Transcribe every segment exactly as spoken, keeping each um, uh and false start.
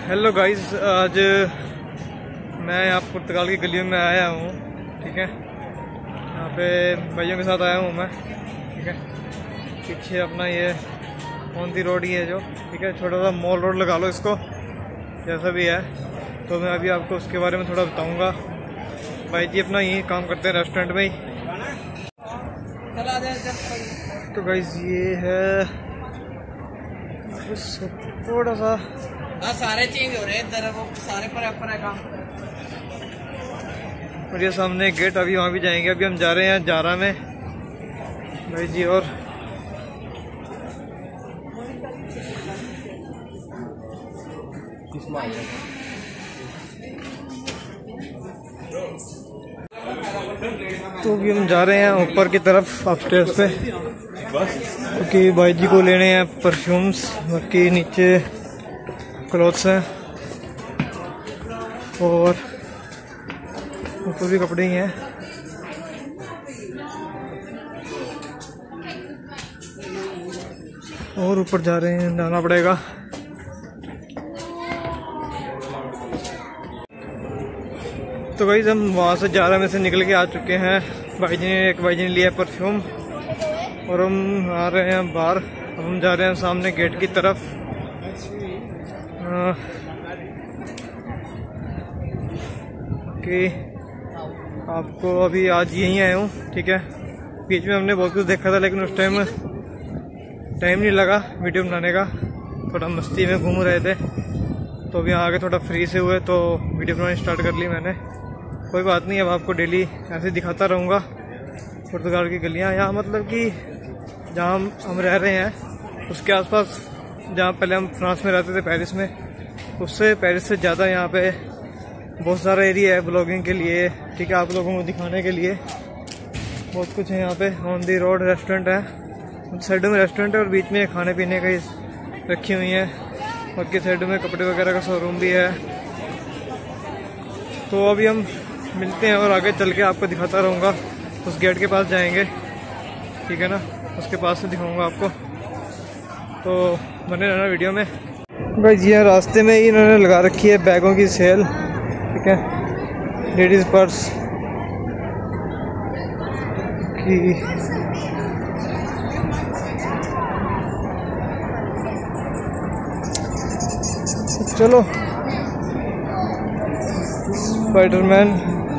Hello guys, आज मैं यहाँ पुर्तगाल की गलियों में आया हूँ। ठीक है, यहाँ पे भाइयों के साथ आया हूँ मैं। ठीक है, पीछे अपना ये ऑन दी रोड ही है जो, ठीक है, छोटा सा मॉल रोड लगा लो इसको, जैसा भी है। तो मैं अभी आपको उसके बारे में थोड़ा बताऊँगा। भाई जी अपना यही काम करते हैं, रेस्टोरेंट में ही। तो गाइस ये है थोड़ा सा, हाँ सारे चेंज हो रहे हैं इधर, वो सारे पर पर है काम। और ये सामने गेट, अभी वहाँ भी जाएंगे। अभी हम जा रहे हैं जारा में भाई जी। और तो अभी हम जा रहे हैं ऊपर की तरफ, अपस्टेयर्स पे, क्योंकि भाई जी को लेने हैं परफ्यूम्स। बाकी नीचे क्लॉथ्स हैं और ऊपर भी कपड़े ही हैं। और ऊपर जा रहे हैं, जाना पड़ेगा। तो गाइस हम वहाँ से जारा में से निकल के आ चुके हैं। भाई जी ने एक भाई जी ने लिया परफ्यूम और हम आ रहे हैं बाहर। अब हम जा रहे हैं सामने गेट की तरफ। कि आपको अभी आज यहीं आया हूँ। ठीक है, बीच में हमने बहुत कुछ देखा था, लेकिन उस टाइम टाइम नहीं लगा वीडियो बनाने का, थोड़ा मस्ती में घूम रहे थे। तो अभी यहाँ आके थोड़ा फ्री से हुए तो वीडियो बनानी स्टार्ट कर ली मैंने। कोई बात नहीं, अब आपको डेली ऐसे दिखाता रहूँगा पुर्तगाल की गलियाँ। यहाँ मतलब कि जहाँ हम रह रहे हैं उसके आसपास, जहाँ पहले हम फ्रांस में रहते थे पेरिस में, उससे पेरिस से ज़्यादा यहाँ पे बहुत सारा एरिया है ब्लॉगिंग के लिए। ठीक है, आप लोगों को दिखाने के लिए बहुत कुछ है यहाँ पे। ऑन दी रोड रेस्टोरेंट है, साइड में रेस्टोरेंट है और बीच में खाने पीने का रखी हुई है। बाकी साइड में कपड़े वगैरह का शोरूम भी है। तो अभी हम मिलते हैं और आगे चल के आपको दिखाता रहूँगा। उस गेट के पास जाएंगे, ठीक है ना, उसके पास से दिखाऊंगा आपको। तो बने रहना वीडियो में। भाई जी रास्ते में ही इन्होंने लगा रखी है बैगों की सेल। ठीक है, लेडीज़ पर्स की। चलो स्पाइडरमैन।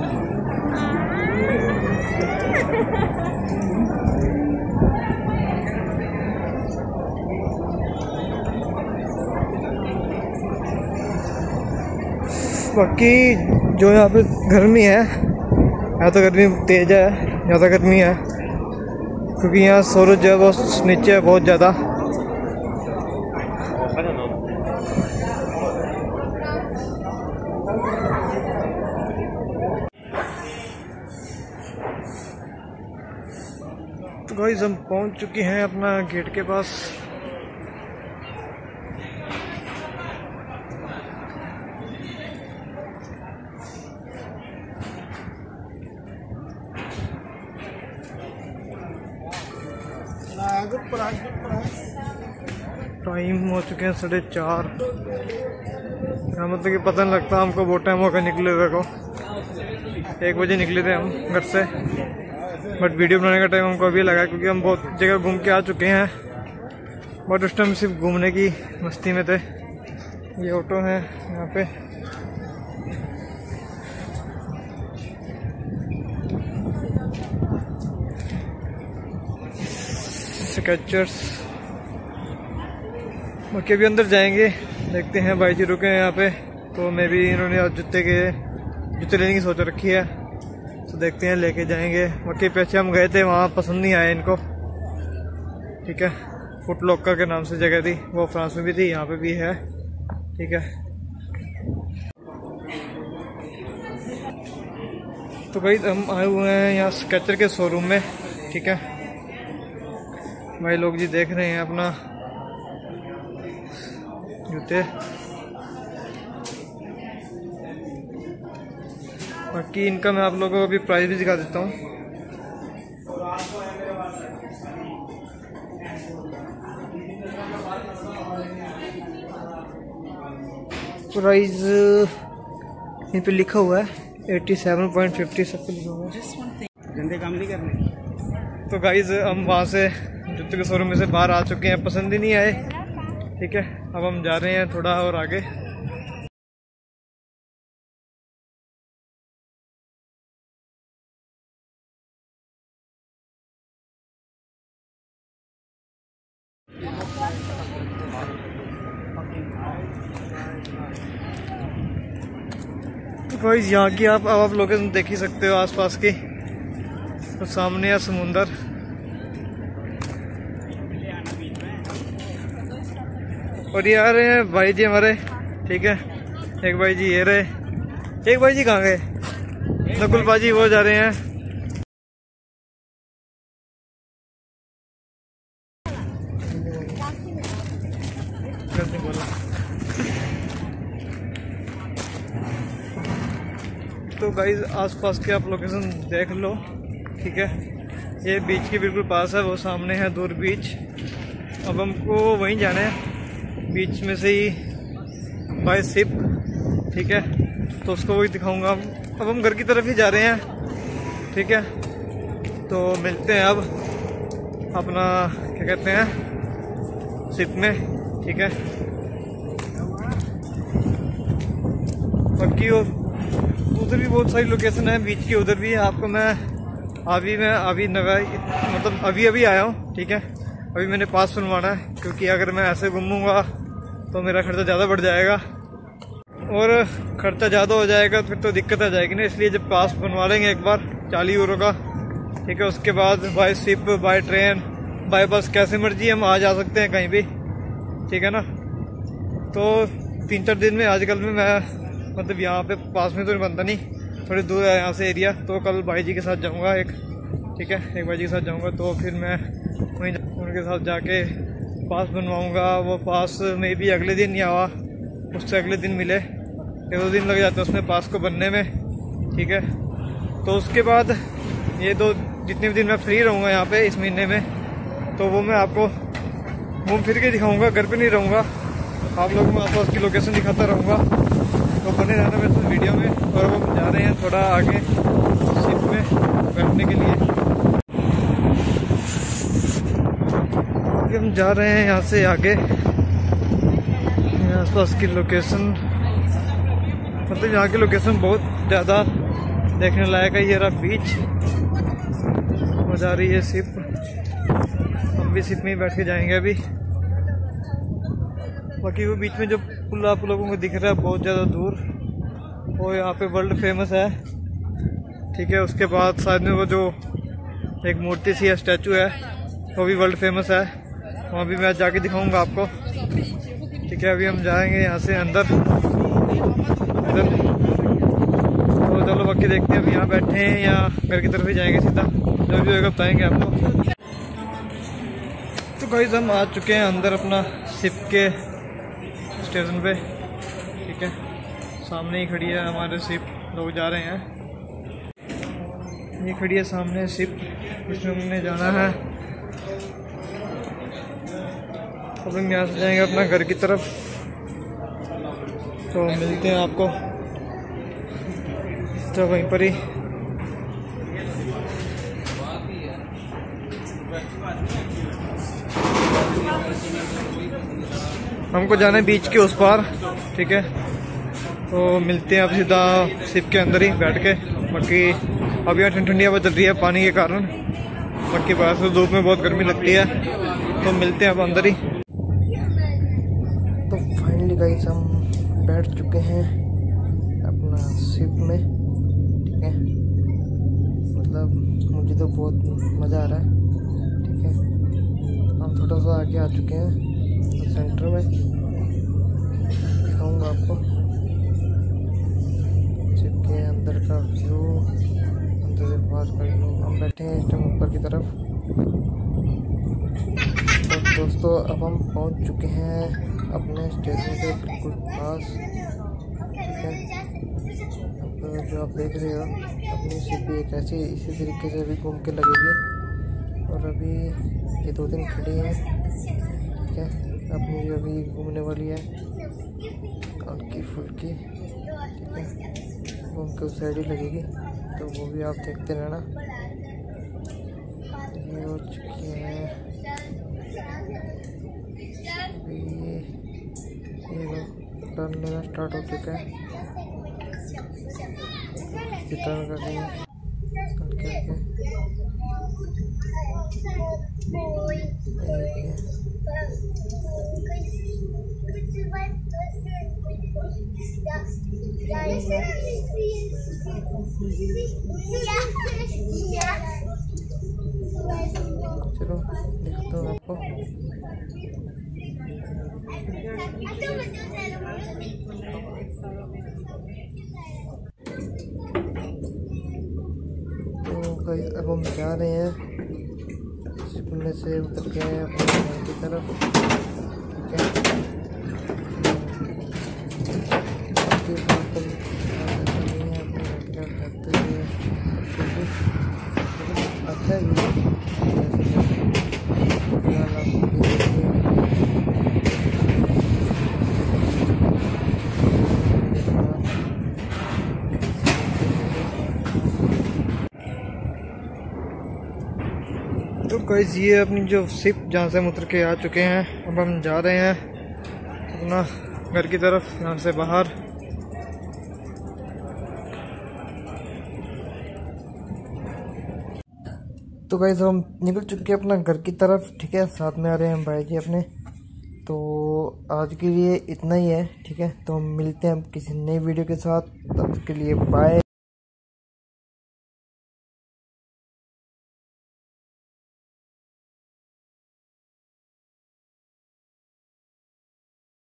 बाकी जो यहाँ पे गर्मी है, यहाँ तो गर्मी तेज है, ज़्यादा गर्मी है क्योंकि यहाँ सूरज जो है वो नीचे है बहुत ज़्यादा। तो गाइस हम पहुँच चुके हैं अपना गेट के पास। टाइम हो चुके हैं साढ़े चार। हाँ, मतलब कि पता नहीं लगता हमको बहुत टाइम होगा निकले हुए को। एक बजे निकले थे हम घर से, बट वीडियो बनाने का टाइम हमको अभी लगा क्योंकि हम बहुत जगह घूम के आ चुके हैं। बट उस टाइम सिर्फ घूमने की मस्ती में थे। ये ऑटो है यहाँ पे। स्केचर्स। बाकी अभी अंदर जाएंगे, देखते हैं। भाई जी रुके हैं यहाँ पे, तो मैं भी, इन्होंने आज जूते के जूते लेने की सोच रखी है, तो देखते हैं लेके जाएंगे। बाकी पीछे हम गए थे, वहाँ पसंद नहीं आया इनको। ठीक है, फुट लॉकर के नाम से जगह थी, वो फ्रांस में भी थी, यहाँ पे भी है। ठीक है, तो भाई हम आए हुए हैं यहाँ स्केचर के शोरूम में। ठीक है, भाई लोग जी देख रहे हैं अपना जूते। बाकी इनका मैं आप लोगों को अभी प्राइस भी दिखा देता हूँ। प्राइस इन पे लिखा हुआ है एटी सेवन पॉइंट फिफ्टी सब पे लिखा हुआ है। गंदे काम नहीं करने। तो गाइज हम वहाँ से जूते के शोरूम में से बाहर आ चुके हैं, पसंद ही नहीं आए। ठीक है, अब हम जा रहे हैं थोड़ा और आगे। तो गाइस यहाँ की आप अब आप लोकेशन देख ही सकते हो आसपास की। तो सामने है समुंदर। और ये आ रहे हैं भाई जी हमारे। ठीक है, एक भाई जी ये रहे, एक भाई जी कहाँ गए? नकुल बाजी वो जा रहे हैं। तो गाइज आसपास के आप लोकेशन देख लो। ठीक है, ये बीच के बिल्कुल पास है, वो सामने है दूर बीच। अब हमको वहीं जाना है, बीच में से ही बाय शिप। ठीक है, तो उसको वही दिखाऊंगा। अब हम घर की तरफ ही जा रहे हैं। ठीक है, तो मिलते हैं अब अपना क्या कहते हैं शिप में। ठीक है, बाकी वो उधर भी बहुत सारी लोकेशन है बीच की, उधर भी है। आपको मैं अभी मैं अभी नगा मतलब अभी अभी आया हूँ। ठीक है, अभी मैंने पास बनवाना है, क्योंकि अगर मैं ऐसे घूमूंगा तो मेरा खर्चा ज़्यादा बढ़ जाएगा, और खर्चा ज़्यादा हो जाएगा फिर तो दिक्कत आ जाएगी ना। इसलिए जब पास बनवा लेंगे एक बार चालीस यूरो का, ठीक है, उसके बाद by ship, by train, by bus, कैसे मर्जी हम आ जा सकते हैं कहीं भी। ठीक है ना, तो तीन चार दिन में आजकल में मैं मतलब यहाँ पे पास में तो बनता नहीं, थोड़ी दूर है यहाँ से एरिया। तो कल भाई जी के साथ जाऊँगा एक। ठीक है, एक भाई जी के साथ जाऊँगा, तो फिर मैं वहीं उनके साथ जाके पास बनवाऊँगा। वो पास में भी अगले दिन या उससे अगले दिन मिले, एक दो दिन लग जाते हैं उसमें पास को बनने में। ठीक है, तो उसके बाद ये दो जितने भी दिन मैं फ्री रहूँगा यहाँ पे इस महीने में, तो वो मैं आपको घूम फिर के दिखाऊँगा, घर पे नहीं रहूँगा। आप लोगों को आसपास की लोकेशन दिखाता रहूँगा, तो बने रहना मेरे साथ वीडियो में। और वो जा रहे हैं थोड़ा आगे शिप में बैठने के लिए। हम जा रहे हैं यहाँ से आगे, आसपास की लोकेशन, मतलब यहाँ की लोकेशन बहुत ज़्यादा देखने लायक है। ये रहा बीच, वो जा रही है शिप, हम भी शिप में ही बैठ के जाएंगे अभी। बाकी वो बीच में जो पुल आप लोगों को दिख रहा है बहुत ज़्यादा दूर, वो यहाँ पे वर्ल्ड फेमस है। ठीक है, उसके बाद साइड में वो जो एक मूर्ति सी है, स्टैचू है, वो भी वर्ल्ड फेमस है, वहाँ भी मैं जाके दिखाऊंगा आपको। ठीक है, अभी हम जाएंगे यहाँ से अंदर इधर। तो चलो बाकी देखते हैं, अभी यहाँ बैठे हैं या घर की तरफ ही जाएंगे सीधा, जो भी होगा बताएंगे आपको। तो गाइस हम आ चुके हैं अंदर अपना शिप के स्टेशन पे। ठीक है, सामने ही खड़ी है हमारे शिप, लोग जा रहे हैं। ये खड़ी है सामने शिप, इसमें हमने जाना है। अब हम यहाँ से जाएंगे अपना घर की तरफ, तो मिलते हैं आपको तो वहीं पर ही। हमको जाना है बीच के उस पार। ठीक है, तो मिलते हैं अब सीधा शिप के अंदर ही बैठ के। बाकी अभी यहाँ ठंडी ठंडी हवा चल रही है पानी के कारण, बाकी बाहर से धूप में बहुत गर्मी लगती है। तो मिलते हैं अब अंदर ही। तो फाइनली गाइस हम बैठ चुके हैं अपना शिप में। ठीक है, मतलब मुझे तो बहुत मज़ा आ रहा है। ठीक है, हम थोड़ा सा आगे आ चुके हैं सेंटर में, दिखाऊंगा आपको शिप के अंदर का व्यू, अंदर से पास कर लो। हम बैठे हैं इस टाइम ऊपर की तरफ। तो दोस्तों अब हम पहुंच चुके हैं अपने स्टेशन के बिल्कुल पास। ठीक है, अब जो आप देख रहे हो अपनी शिप एक ऐसी इसी तरीके से अभी घूम के लगेगी, और अभी ये दो दिन खड़ी हैं। ठीक है, अपनी जो अभी घूमने वाली है, उनकी फुल की, ठीक है। वो उनके उस साइड ही लगेगी, तो वो भी आप देखते रहना। ये हो चुकी है ये ये टर्न लेना स्टार्ट हो चुका है। टर्न कर रही है चलो दिखाता हूँ आपको। तो गाइस अब हम जा रहे हैं में से उतर के अपने घर की तरफ, ठीक है। आपके बादल नहीं है अपने घर की तरफ जाते हुए अच्छा ही फिलहाल आप देखिए। तो गाइस ये अपनी जो शिप जहाँ से हम उतर के आ चुके हैं, अब हम जा रहे हैं अपना घर की तरफ, यहाँ से बाहर। तो गाइस हम निकल चुके हैं अपना घर की तरफ, ठीक है। साथ में आ रहे हैं भाई जी अपने। तो आज के लिए इतना ही है, ठीक है। तो हम मिलते हैं किसी नई वीडियो के साथ, तब के लिए बाय।